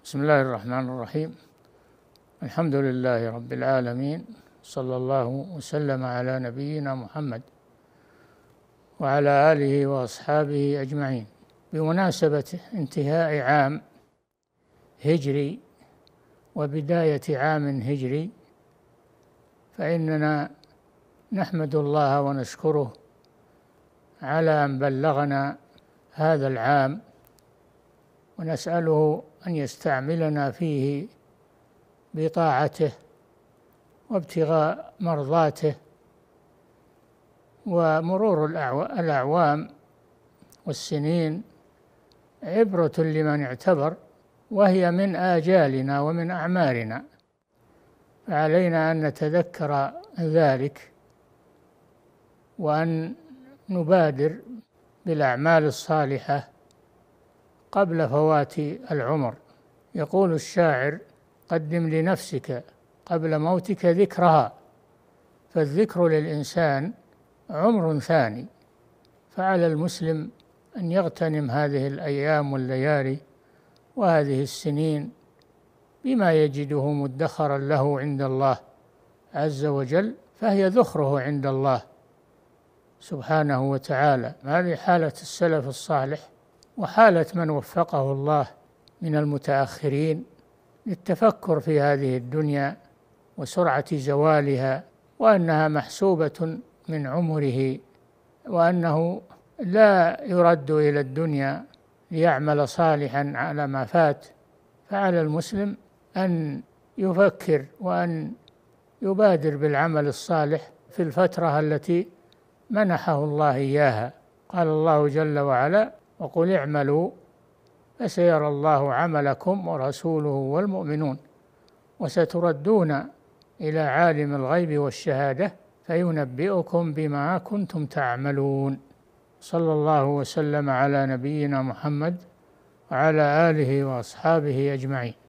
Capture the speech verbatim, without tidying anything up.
بسم الله الرحمن الرحيم. الحمد لله رب العالمين، صلى الله وسلم على نبينا محمد وعلى آله وأصحابه أجمعين. بمناسبة انتهاء عام هجري وبداية عام هجري، فإننا نحمد الله ونشكره على أن بلغنا هذا العام، ونسأله أن يستعملنا فيه بطاعته وابتغاء مرضاته. ومرور الأعوام والسنين عبرة لمن اعتبر، وهي من آجالنا ومن أعمارنا، فعلينا أن نتذكر ذلك وأن نبادر بالأعمال الصالحة قبل فوات العمر. يقول الشاعر: قدم لنفسك قبل موتك ذكرها، فالذكر للإنسان عمر ثاني. فعلى المسلم أن يغتنم هذه الأيام والليالي وهذه السنين بما يجده مدخرا له عند الله عز وجل، فهي ذخره عند الله سبحانه وتعالى. هذه حالة السلف الصالح وحالة من وفقه الله من المتأخرين للتفكر في هذه الدنيا وسرعة زوالها، وأنها محسوبة من عمره، وأنه لا يرد إلى الدنيا ليعمل صالحا على ما فات. فعلى المسلم أن يفكر وأن يبادر بالعمل الصالح في الفترة التي منحه الله إياها. قال الله جل وعلا: وقل اعملوا فسيرى الله عملكم ورسوله والمؤمنون وستردون إلى عالم الغيب والشهادة فينبئكم بما كنتم تعملون. صلى الله وسلم على نبينا محمد وعلى آله وأصحابه أجمعين.